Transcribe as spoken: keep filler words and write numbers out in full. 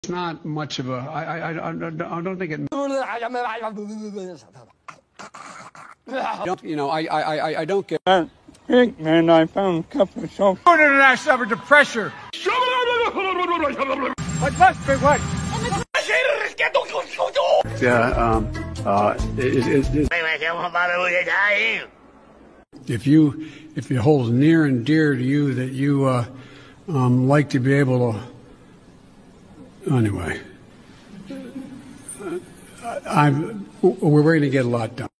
It's not much of a. I I I, I don't think it. Don't, you know, I I I don't get. That pig, man, I found a couple of shots. And I suffered the pressure. What must be what? Yeah. Um. Uh. It, it, it, if you if it holds near and dear to you that you uh, um, like to be able to. Anyway, I'm. We're going to get a lot done.